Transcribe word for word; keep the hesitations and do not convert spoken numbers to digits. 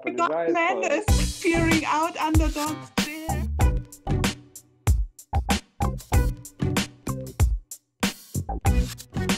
for My the God, riot Mander pose. is peering out under Dog's chair.